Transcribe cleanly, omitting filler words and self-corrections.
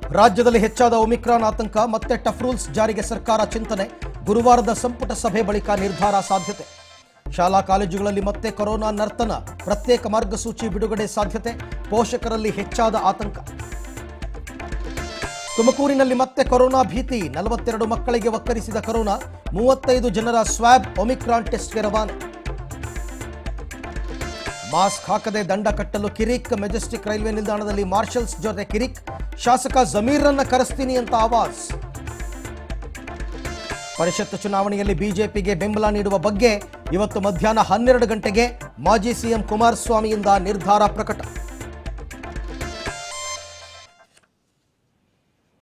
ರಾಜ್ಯದಲ್ಲಿ ಹೆಚ್ಚಾದ ಒಮಿಕ್ರಾನ್ ಆತಂಕ, ಮತ್ತೆ ಟಫ್ ರೂಲ್ಸ್ ಜಾರಿಗೆ ಸರ್ಕಾರ ಚಿಂತನೆ. ಗುರುವಾರದ ಸಂಪುಟ ಸಭೆ ಬಳಿಕ ನಿರ್ಧಾರ ಸಾಧ್ಯತೆ. ಶಾಲಾ ಕಾಲೇಜುಗಳಲ್ಲಿ ಮತ್ತೆ ಕೊರೋನಾ ನರ್ತನ, ಪ್ರತ್ಯೇಕ ಮಾರ್ಗಸೂಚಿ ಬಿಡುಗಡೆ ಸಾಧ್ಯತೆ. ಪೋಷಕರಲ್ಲಿ ಹೆಚ್ಚಾದ ಆತಂಕ. ತುಮಕೂರಿನಲ್ಲಿ ಮತ್ತೆ ಕೊರೋನಾ ಭೀತಿ, 42 ಮಕ್ಕಳಿಗೆ ಒಕ್ಕರಿಸಿದ ಕೊರೋನಾ, 35 ಜನರ ಸ್ವಾಬ್ ಒಮಿಕ್ರಾನ್ ಟೆಸ್ಟ್ಗೆ ರವಾನೆ. ಮಾಸ್ಕ್ ಹಾಕದೆ ದಂಡ ಕಟ್ಟಲು ಕಿರಿಕ್, ಮೆಜೆಸ್ಟಿಕ್ ರೈಲ್ವೆ ನಿಲ್ದಾಣದಲ್ಲಿ ಮಾರ್ಷಲ್ಸ್ ಜೊತೆ ಕಿರಿಕ್. ಶಾಸಕ ಜಮೀರ್ರನ್ನ ಕರೆಸ್ತೀನಿ ಅಂತ ಆವಾಜ್. ಪರಿಷತ್ ಚುನಾವಣೆಯಲ್ಲಿ ಬಿಜೆಪಿಗೆ ಬೆಂಬಲ ನೀಡುವ ಬಗ್ಗೆ ಇವತ್ತು ಮಧ್ಯಾಹ್ನ 12 ಗಂಟೆಗೆ ಮಾಜಿ ಸಿಎಂ ಕುಮಾರಸ್ವಾಮಿಯಿಂದ ನಿರ್ಧಾರ ಪ್ರಕಟ.